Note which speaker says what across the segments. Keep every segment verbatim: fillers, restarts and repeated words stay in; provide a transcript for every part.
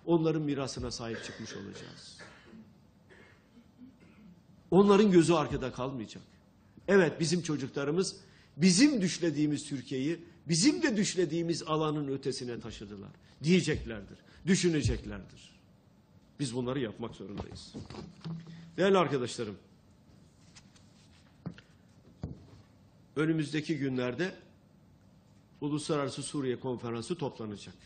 Speaker 1: onların mirasına sahip çıkmış olacağız. Onların gözü arkada kalmayacak. Evet, bizim çocuklarımız bizim düşlediğimiz Türkiye'yi bizim de düşlediğimiz alanın ötesine taşıdılar diyeceklerdir, düşüneceklerdir. Biz bunları yapmak zorundayız. Değerli arkadaşlarım, önümüzdeki günlerde Uluslararası Suriye Konferansı toplanacak.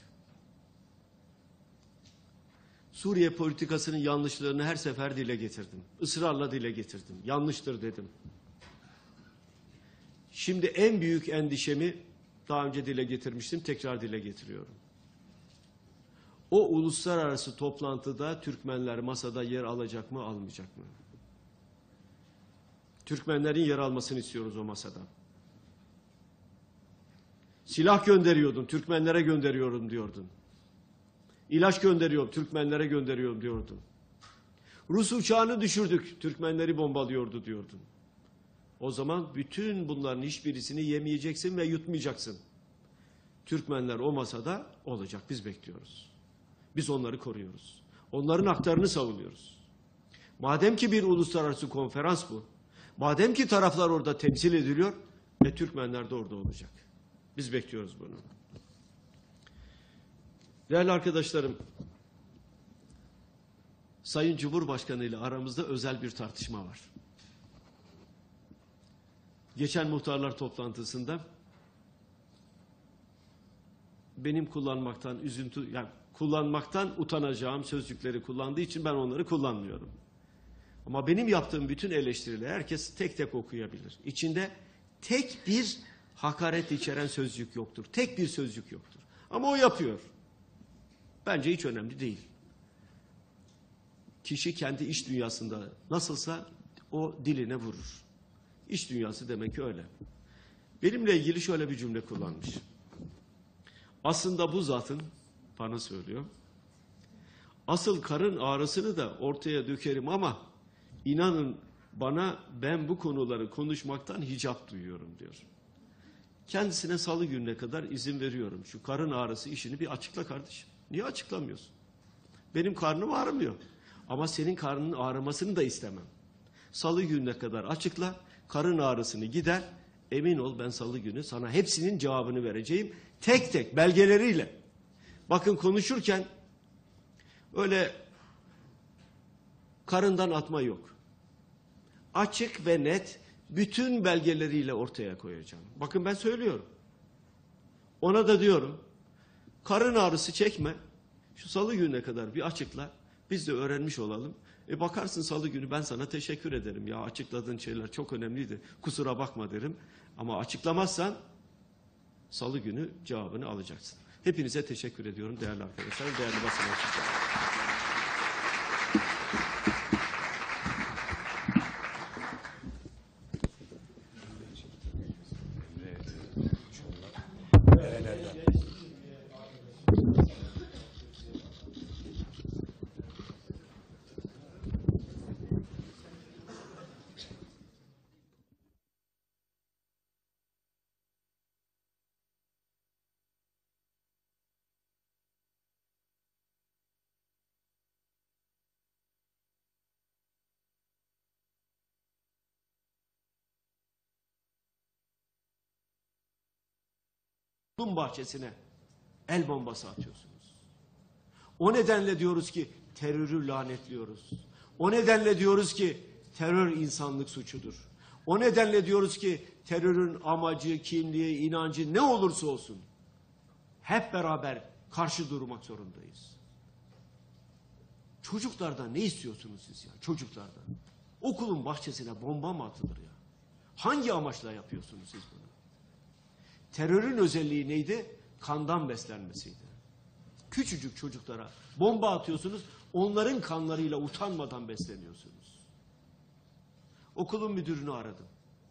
Speaker 1: Suriye politikasının yanlışlarını her sefer dile getirdim. Israrla dile getirdim. Yanlıştır dedim. Şimdi en büyük endişemi daha önce dile getirmiştim, tekrar dile getiriyorum. O uluslararası toplantıda Türkmenler masada yer alacak mı, almayacak mı? Türkmenlerin yer almasını istiyoruz o masada. Silah gönderiyordun, Türkmenlere gönderiyorum diyordun. İlaç gönderiyorum, Türkmenlere gönderiyorum diyordun. Rus uçağını düşürdük, Türkmenleri bombalıyordu diyordun. O zaman bütün bunların hiçbirisini yemeyeceksin ve yutmayacaksın. Türkmenler o masada olacak, biz bekliyoruz. Biz onları koruyoruz. Onların haklarını savunuyoruz. Madem ki bir uluslararası konferans bu, madem ki taraflar orada temsil ediliyor ve Türkmenler de orada olacak. Biz bekliyoruz bunu. Değerli arkadaşlarım, Sayın Cumhurbaşkanı ile aramızda özel bir tartışma var. Geçen muhtarlar toplantısında benim kullanmaktan üzüntü, yani kullanmaktan utanacağım sözcükleri kullandığı için ben onları kullanmıyorum. Ama benim yaptığım bütün eleştirileri herkes tek tek okuyabilir. İçinde tek bir hakaret içeren sözcük yoktur. Tek bir sözcük yoktur. Ama o yapıyor. Bence hiç önemli değil. Kişi kendi iç dünyasında nasılsa o diline vurur. İç dünyası demek ki öyle. Benimle ilgili şöyle bir cümle kullanmış. Aslında bu zatın, bana söylüyor, asıl karın ağrısını da ortaya dökerim ama inanın bana, ben bu konuları konuşmaktan hicap duyuyorum diyor. Kendisine salı gününe kadar izin veriyorum. Şu karın ağrısı işini bir açıkla kardeşim. Niye açıklamıyorsun? Benim karnım ağrımıyor. Ama senin karnının ağrımasını da istemem. Salı gününe kadar açıkla, karın ağrısını gider. Emin ol, ben salı günü sana hepsinin cevabını vereceğim. Tek tek belgeleriyle. Bakın konuşurken öyle karından atma yok. Açık ve net bütün belgeleriyle ortaya koyacağım. Bakın ben söylüyorum. Ona da diyorum, karın ağrısı çekme. Şu salı gününe kadar bir açıkla. Biz de öğrenmiş olalım. E bakarsın salı günü ben sana teşekkür ederim. Ya açıkladığın şeyler çok önemliydi. Kusura bakma derim. Ama açıklamazsan salı günü cevabını alacaksın. Hepinize teşekkür ediyorum değerli arkadaşlar, değerli basın mensupları. Toplum bahçesine el bombası atıyorsunuz. O nedenle diyoruz ki terörü lanetliyoruz. O nedenle diyoruz ki terör insanlık suçudur. O nedenle diyoruz ki terörün amacı, kimliği, inancı ne olursa olsun hep beraber karşı durmak zorundayız. Çocuklardan ne istiyorsunuz siz ya? Çocuklardan. Okulun bahçesine bomba mı atılır ya? Hangi amaçla yapıyorsunuz siz bunu? Terörün özelliği neydi? Kandan beslenmesiydi. Küçücük çocuklara bomba atıyorsunuz, onların kanlarıyla utanmadan besleniyorsunuz. Okulun müdürünü aradım.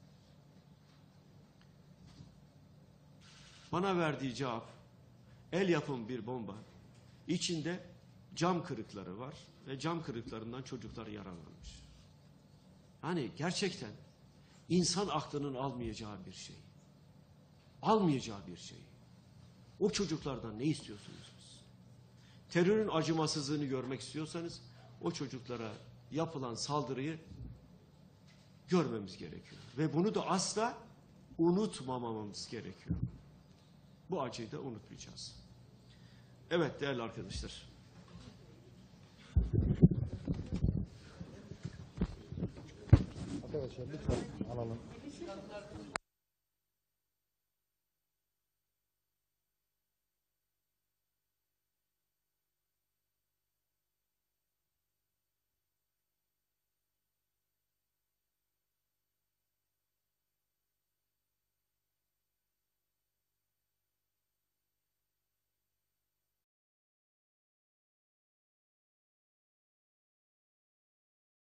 Speaker 1: Bana verdiği cevap, el yapım bir bomba. İçinde cam kırıkları var ve cam kırıklarından çocuklar yaralanmış. Hani gerçekten insan aklının almayacağı bir şey. Almayacağı bir şey. O çocuklardan ne istiyorsunuz siz? terörün acımasızlığını görmek istiyorsanız o çocuklara yapılan saldırıyı görmemiz gerekiyor. Ve bunu da asla unutmamamız gerekiyor. Bu acıyı da unutmayacağız. Evet değerli arkadaşlar.
Speaker 2: Arkadaşlar lütfen alalım.